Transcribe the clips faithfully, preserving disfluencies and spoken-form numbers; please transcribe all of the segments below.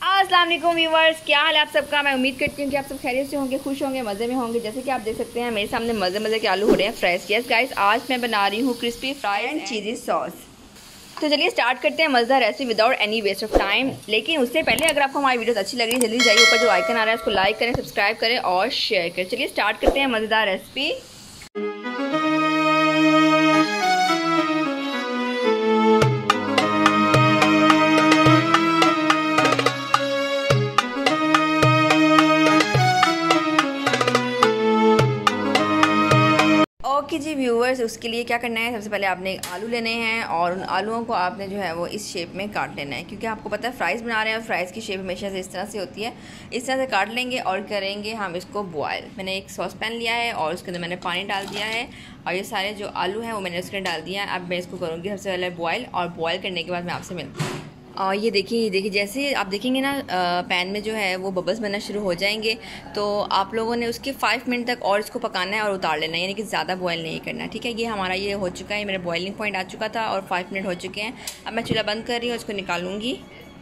अस्सलाम वालेकुम व्यूवर्स, क्या हाल है आप सबका। मैं उम्मीद करती हूँ कि आप सब खैरियत से होंगे, खुश होंगे, मज़े में होंगे। जैसे कि आप देख सकते हैं मेरे सामने मज़े मज़े के आलू हो रहे हैं फ्रेश। यस गाइस, आज मैं बना रही हूँ crispy fries and cheesy sauce. तो चलिए स्टार्ट करते हैं मज़ेदार recipe without any waste of time. लेकिन उससे पहले अगर आपको हमारी वीडियोस अच्छी लग रही है, जल्दी जाइए ऊपर जो आइकन आ रहा है उसको लाइक करें, सब्सक्राइब करें और शेयर करें। चलिए स्टार्ट करते हैं मज़ेदार रेसिपी। ओके जी व्यूवर्स, उसके लिए क्या करना है, सबसे पहले आपने आलू लेने हैं और उन आलूओं को आपने जो है वो इस शेप में काट लेना है। क्योंकि आपको पता है फ्राइज़ बना रहे हैं और फ्राइज़ की शेप हमेशा से इस तरह से होती है। इस तरह से काट लेंगे और करेंगे हम इसको बॉयल। मैंने एक सॉस पैन लिया है और उसके अंदर मैंने पानी डाल दिया है और ये सारे जो आलू हैं वो मैंने उसके डाल दिया है। अब मैं इसको करूँगी सबसे पहले बॉयल, और बॉयल करने के बाद मैं आपसे मिलती हूँ। और ये देखिए ये देखिए जैसे आप देखेंगे ना पैन में जो है वो बबल्स बनना शुरू हो जाएंगे, तो आप लोगों ने उसके फाइव मिनट तक और इसको पकाना है और उतार लेना है, यानी कि ज़्यादा बॉयल नहीं करना। ठीक है, ये हमारा ये हो चुका है, मेरा बॉइलिंग पॉइंट आ चुका था और फाइव मिनट हो चुके हैं। अब मैं चूल्हा बंद कर रही हूँ, इसको निकालूंगी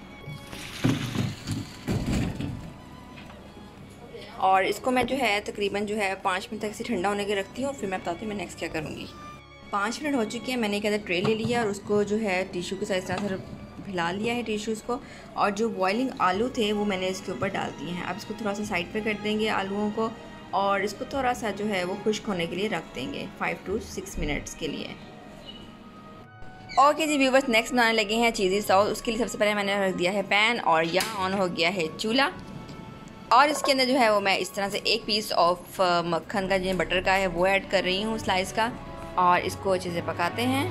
और इसको मैं जो है तकरीबन जो है पाँच मिनट तक इसे ठंडा होने के रखती हूँ। फिर मैं बताती हूँ मैं नेक्स्ट क्या करूँगी। पाँच मिनट हो चुके हैं, मैंने एक अंदर ट्रे ले लिया और उसको जो है टिश्यू के साथ इस तरह से हिला लिया है टिश्यूज़ को, और जो बॉइलिंग आलू थे वो मैंने इसके ऊपर डाल दिए हैं। अब इसको थोड़ा सा साइड पे कर देंगे आलूओं को, और इसको थोड़ा सा जो है वो खुश्क होने के लिए रख देंगे फाइव टू सिक्स मिनट्स के लिए। ओके जी व्यूवर्स, नेक्स्ट बनाने लगे हैं चीज़ी सॉस। उसके लिए सबसे पहले मैंने रख दिया है पैन और यहाँ ऑन हो गया है चूल्हा, और इसके अंदर जो है वो मैं इस तरह से एक पीस ऑफ मक्खन का जो बटर का है वो ऐड कर रही हूँ स्लाइस का, और इसको अच्छे से पकाते हैं।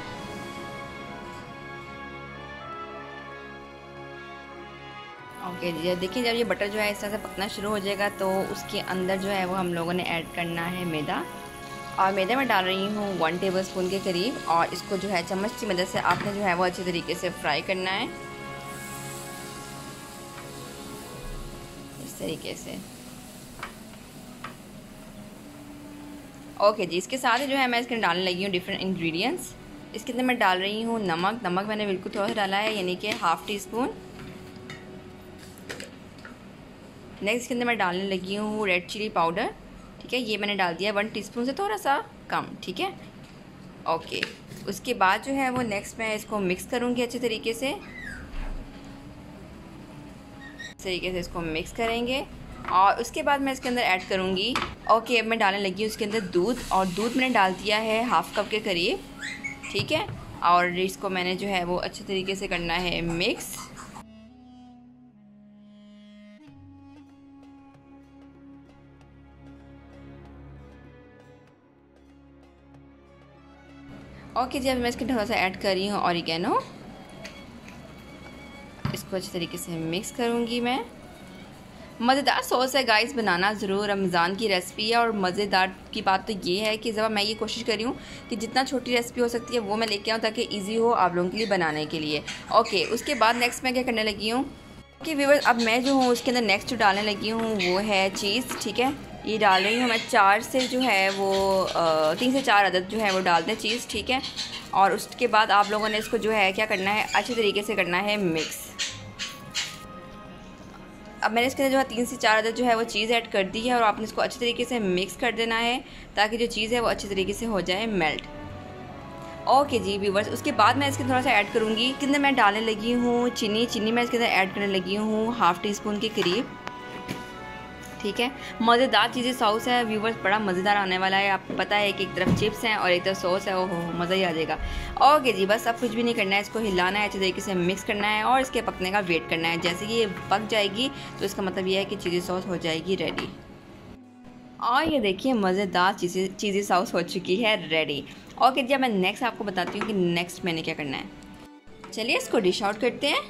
ओके जी, देखिए जब ये बटर जो है इस तरह से पकना शुरू हो जाएगा तो उसके अंदर जो है वो हम लोगों ने ऐड करना है मैदा, और मैदे में डाल रही हूँ वन टेबल स्पून के करीब, और इसको जो है चम्मच की मदद से आपने जो है वो अच्छे तरीके से फ्राई करना है इस तरीके से। ओके जी, इसके साथ ही जो है मैं इसके डालने लगी हूँ डिफरेंट इंग्रेडिएंट्स। इसके अंदर मैं डाल रही हूँ नमक। नमक मैंने बिल्कुल थोड़ा सा डाला है, यानी कि हाफ़ टी स्पून। नेक्स्ट इसके अंदर मैं डालने लगी हूँ रेड चिली पाउडर। ठीक है, ये मैंने डाल दिया वन टीस्पून से थोड़ा सा कम। ठीक है, ओके। उसके बाद जो है वो नेक्स्ट मैं इसको मिक्स करूँगी अच्छे तरीके से। इस तरीके से इसको मिक्स करेंगे और उसके बाद मैं इसके अंदर ऐड करूँगी। ओके, अब मैं डालने लगी हूँ इसके अंदर दूध, और दूध मैंने डाल दिया है हाफ़ कप के करीब। ठीक है, और इसको मैंने जो है वो अच्छे तरीके से करना है मिक्स। ओके जी, अब मैं इसके थोड़ा सा ऐड कर रही हूँ ऑरिगेनो। इसको अच्छे तरीके से मिक्स करूँगी मैं। मज़ेदार सॉस है गाइस, बनाना ज़रूर, रमज़ान की रेसिपी है। और मज़ेदार की बात तो ये है कि जब मैं ये कोशिश कर रही हूँ कि जितना छोटी रेसिपी हो सकती है वो मैं लेके आऊँ ताकि इजी हो आप लोगों के लिए बनाने के लिए। ओके, उसके बाद नेक्स्ट मैं क्या करने लगी हूँ कि व्यूअर्स, अब मैं जो हूँ उसके अंदर नेक्स्ट जो डालने लगी हूँ वो है चीज़। ठीक है, ये डाल रही हूँ मैं चार से जो है वो तीन से चार अदद जो है वो डाल दें चीज़। ठीक है, और उसके बाद आप लोगों ने इसको जो है क्या करना है, अच्छे तरीके से करना है मिक्स। अब मैंने इसके अंदर जो है तीन से चार अदद जो है वो चीज़ ऐड कर दी है, और आपने इसको अच्छे तरीके से मिक्स कर देना है ताकि जो चीज़ है वो अच्छे तरीके से हो जाए मेल्ट। ओके जी व्यूवर्स, उसके बाद मैं इसके थोड़ा सा ऐड करूँगी कि अंदर मैं डालने लगी हूँ चीनी। चीनी मैं इसके अंदर ऐड करने लगी हूँ हाफ़ टी स्पून के करीब। ठीक है, मज़ेदार चीज़ें सॉस है व्यूवर्स, बड़ा मज़ेदार आने वाला है। आपको पता है कि एक तरफ चिप्स हैं और एक तरफ सॉस है, ओहो मज़ा ही आ जाएगा। ओके जी, बस अब कुछ भी नहीं करना है, इसको हिलाना है, अच्छे तरीके से मिक्स करना है और इसके पकने का वेट करना है। जैसे कि ये पक जाएगी तो इसका मतलब ये है कि चीज़ी सॉस हो जाएगी रेडी। और ये देखिए मज़ेदार चीज़ी चीज़ी सॉस हो चुकी है रेडी। ओके जी, अब मैं नेक्स्ट आपको बताती हूँ कि नेक्स्ट मैंने क्या करना है। चलिए इसको डिश आउट करते हैं।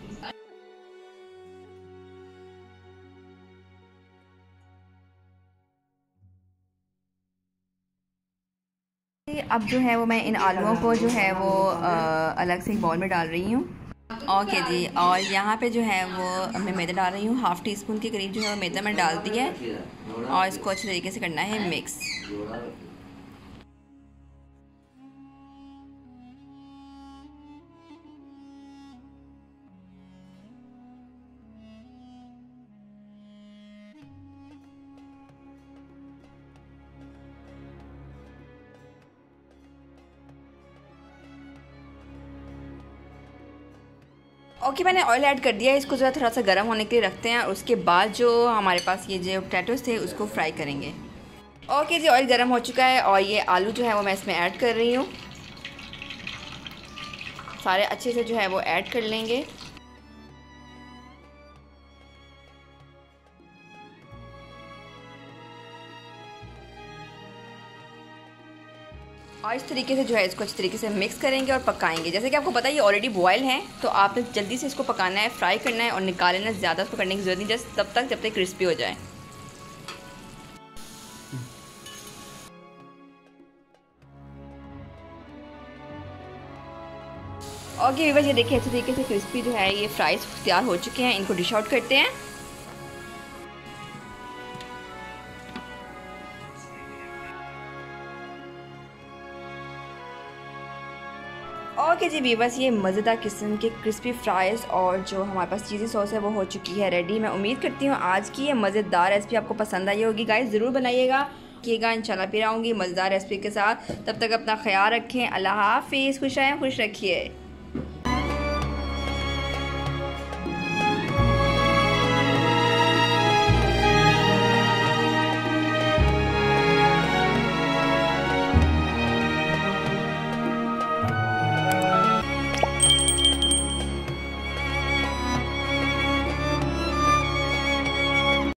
अब जो है वो मैं इन आलूओं को जो है वो आ, अलग से एक बाउल में डाल रही हूँ। ओके जी, और यहाँ पे जो है वो मैं मैदा डाल रही हूँ हाफ़ टी स्पून के करीब जो है वो मैदा मैं डाल दी है, और इसको अच्छे तरीके से करना है मिक्स। ओके मैंने ऑयल ऐड कर दिया है, इसको ज़रा थोड़ा सा गर्म होने के लिए रखते हैं और उसके बाद जो हमारे पास ये जो पोटैटोज़ थे उसको फ्राई करेंगे। ओके जी, ऑयल गर्म हो चुका है और ये आलू जो है वो मैं इसमें ऐड कर रही हूँ। सारे अच्छे से जो है वो ऐड कर लेंगे। और इस तरीके से जो है इसको अच्छी तरीके से मिक्स करेंगे और पकाएंगे। जैसे कि आपको पता है ये ऑलरेडी बॉयल हैं, तो आपने जल्दी से इसको पकाना है, फ्राई करना है और निकाल लेना। ज़्यादा उसको करने की ज़रूरत नहीं, जस्ट तब तक जब तक क्रिस्पी हो जाए। ओके वीवर, ये देखिए अच्छी तरीके से क्रिस्पी जो है ये फ्राइज तैयार हो चुके हैं। इनको डिश आउट करते हैं। ओके जी वीवर्स, ये मज़ेदार किस्म के क्रिस्पी फ्राइज़ और जो हमारे पास चीज़ी सॉस है वो हो चुकी है रेडी। मैं उम्मीद करती हूँ आज की ये मज़ेदार रेसिपी आपको पसंद आई होगी। गाइस ज़रूर बनाइएगा किएगा, इंशाल्लाह फिर आऊँगी मज़ेदार रेसिपी के साथ। तब तक अपना ख्याल रखें। अल्लाह हाफिज़। खुश रहें, खुश रखिए।